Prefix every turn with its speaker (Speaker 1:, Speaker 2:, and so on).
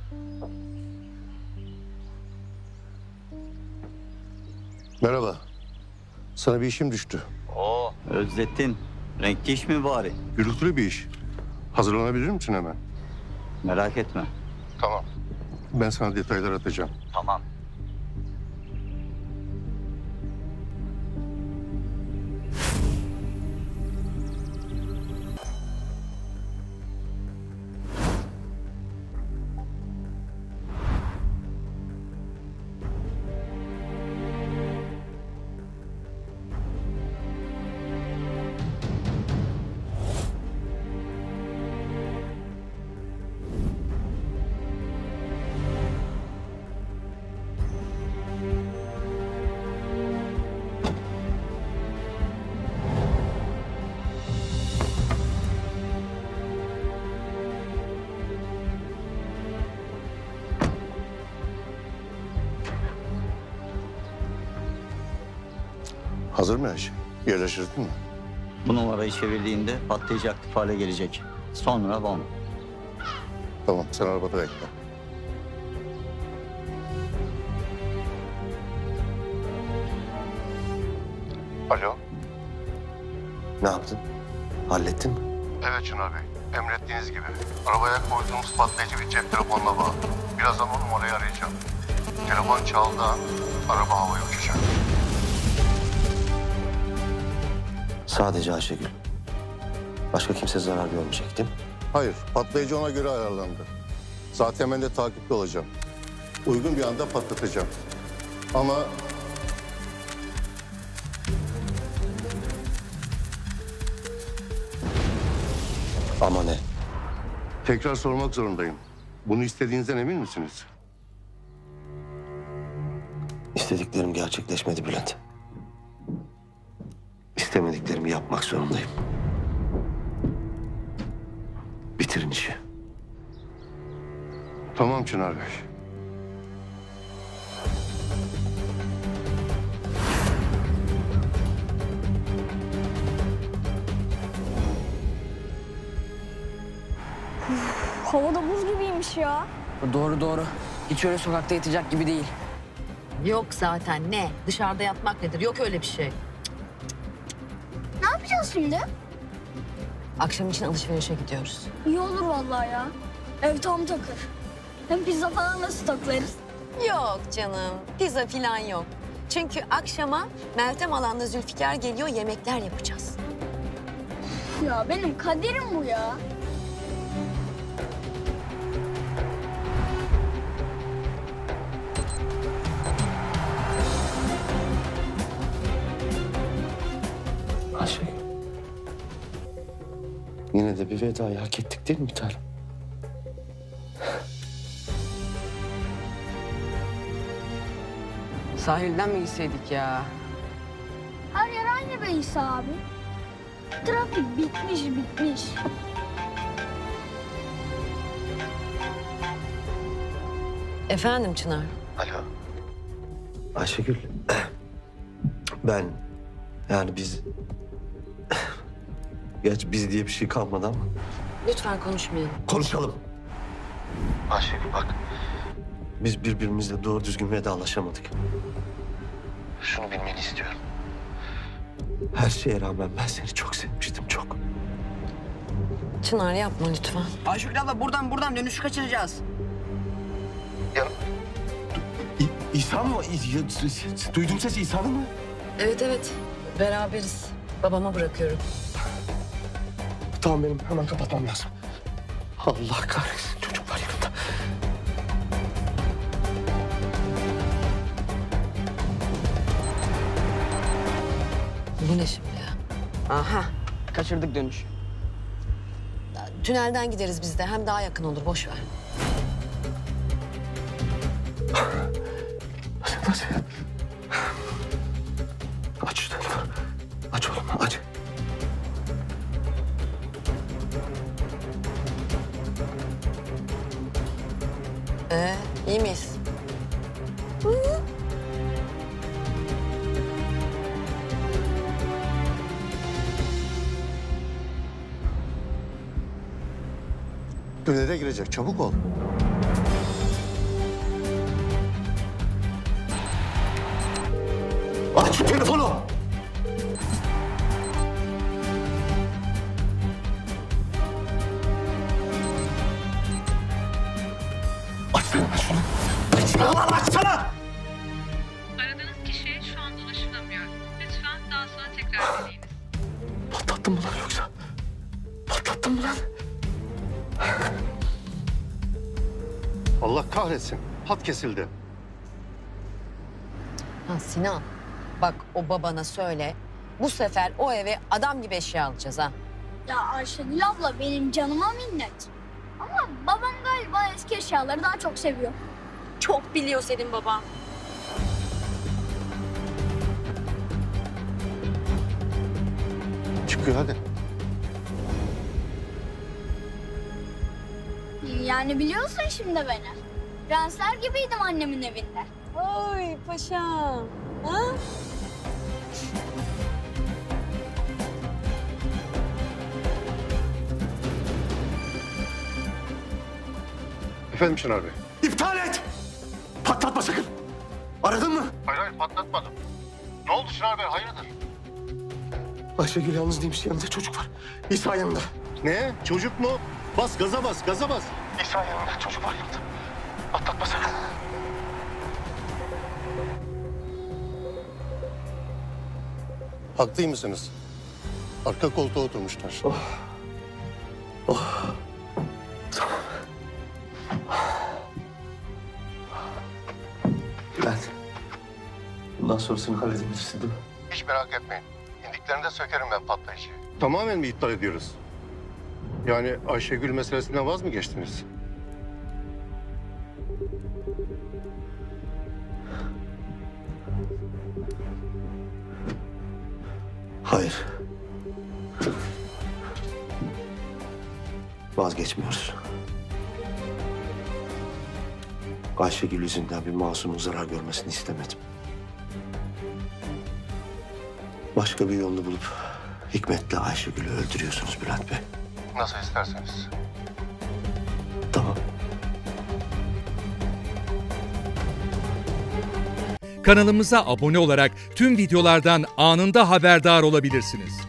Speaker 1: Merhaba. Sana bir işim düştü.
Speaker 2: Oo, Özlettin. Renkli iş mi bari?
Speaker 1: Gürültülü bir iş. Hazırlanabilir misin hemen?
Speaker 2: Merak etme.
Speaker 1: Tamam. Ben sana detaylar atacağım.
Speaker 2: Tamam.
Speaker 1: Hazır mı her şey? Yerleştirdin mi?
Speaker 2: Bu numarayı çevirdiğinde patlayıcı aktif hale gelecek. Sonra bomba.
Speaker 1: Tamam, sen arabada bekle. Alo.
Speaker 3: Ne yaptın? Hallettin mi?
Speaker 1: Evet Çınar Bey. Emrettiğiniz gibi. Arabaya koyduğumuz patlayıcı bir cep telefonuna bağlı. Birazdan o numarayı arayacağım. Telefon çaldığı an araba havaya uçacak.
Speaker 3: Sadece Ayşegül. Başka kimse zarar görmeyecek değil mi?
Speaker 1: Hayır, patlayıcı ona göre ayarlandı. Zaten ben de takipte olacağım. Uygun bir anda patlatacağım. Ama
Speaker 3: Ama ne?
Speaker 1: tekrar sormak zorundayım. Bunu istediğinizden emin misiniz?
Speaker 3: İstediklerim gerçekleşmedi Bülent. İstemediklerimi yapmak zorundayım. Bitirin işi.
Speaker 1: Tamam Çınar Bey.
Speaker 4: Havada buz gibiymiş ya.
Speaker 5: Doğru doğru. Hiç öyle sokakta yatacak gibi değil.
Speaker 6: Yok zaten ne? Dışarıda yatmak nedir? Yok öyle bir şey.
Speaker 4: Ne yapacağız şimdi?
Speaker 6: Akşam için alışverişe gidiyoruz.
Speaker 4: İyi olur vallahi ya. Ev tam takır. Hem pizza falan da stoklarız.
Speaker 6: Yok canım. Pizza falan yok. Çünkü akşama Meltem Alan'la Zülfikar geliyor, yemekler yapacağız.
Speaker 4: Ya benim kaderim bu ya.
Speaker 3: Ayşegül. Yine de bir vedayı hak ettik değil mi bir tanem?
Speaker 5: Sahilden mi gitseydik ya?
Speaker 4: Her yer aynı be İsa abi. Trafik bitmiş bitmiş.
Speaker 6: Efendim Çınar?
Speaker 3: Alo. Ayşegül. Ben yani biz... Gerçi biz diye bir şey kalmadı ama.
Speaker 6: Lütfen konuşmayalım.
Speaker 3: Konuşalım. Ayşegül bak. Biz birbirimizle doğru düzgün vedalaşamadık. Şunu bilmeni istiyorum. Her şeye rağmen ben seni çok sevmiştim, çok.
Speaker 6: Çınar yapma lütfen.
Speaker 5: Ayşegül abla buradan dönüşü kaçıracağız.
Speaker 3: İsa mı? Duydum sesi İsa'nın mı?
Speaker 6: Evet. Beraberiz. Babama bırakıyorum.
Speaker 3: Tamam benim hemen kapatmam lazım. Allah kahretsin çocuklar yanında.
Speaker 6: Bu ne şimdi ya?
Speaker 5: Aha. Kaçırdık dönüş.
Speaker 6: Tünelden gideriz biz de. Hem daha yakın olur. Boş ver.
Speaker 3: Nasıl? Aç şu telefonu. Aç oğlum aç.
Speaker 6: İyi miyiz?
Speaker 1: Tünele girecek, çabuk ol.
Speaker 3: Aç şu telefonu! Açsana şunu! Açsana lan, açsana!
Speaker 7: Aradığınız kişi şu an ulaşılamıyor. Lütfen daha sonra tekrar deneyiniz.
Speaker 3: Patlattın mı lan yoksa? Patlattın mı lan?
Speaker 1: Allah kahretsin. Hat kesildi.
Speaker 6: Ha Sinan, bak o babana söyle. Bu sefer o eve adam gibi eşya alacağız ha.
Speaker 4: Ya Ayşegül abla benim canıma minnet. Ama babam galiba eski eşyaları daha çok seviyor.
Speaker 6: Çok biliyor senin baban.
Speaker 1: Çıkıyor hadi.
Speaker 4: Yani biliyorsun şimdi beni. Prensler gibiydim annemin evinde.
Speaker 6: Oy paşam. Ha?
Speaker 1: Efendim Çınar Bey.
Speaker 3: İptal et! Patlatma sakın! Aradın mı?
Speaker 1: Hayır patlatmadım. Ne oldu Çınar Bey hayırdır?
Speaker 3: Ayşegül yalnız değilmiş, yanında çocuk var. İsa yanında.
Speaker 1: Ne? Çocuk mu? Bas gaza bas gaza bas.
Speaker 3: İsa yanında, çocuk var yanında. Patlatma sakın.
Speaker 1: Haklı mısınız? Arka koltuğa oturmuşlar.
Speaker 3: Tamam. Bülent, bundan sonrasını halledebilirsin değil mi?
Speaker 1: Hiç merak etmeyin. İndiklerinde sökerim ben patlayıcıyı. Tamamen mi iptal ediyoruz? Yani Ayşegül meselesinden vaz mı geçtiniz?
Speaker 3: Hayır. Vazgeçmiyoruz. Ayşegül yüzünden bir masumun zarar görmesini istemedim. Başka bir yolunu bulup Hikmet'le Ayşegül'ü öldürüyorsunuz Bülent Bey.
Speaker 1: Nasıl isterseniz.
Speaker 3: Tamam.
Speaker 8: Kanalımıza abone olarak tüm videolardan anında haberdar olabilirsiniz.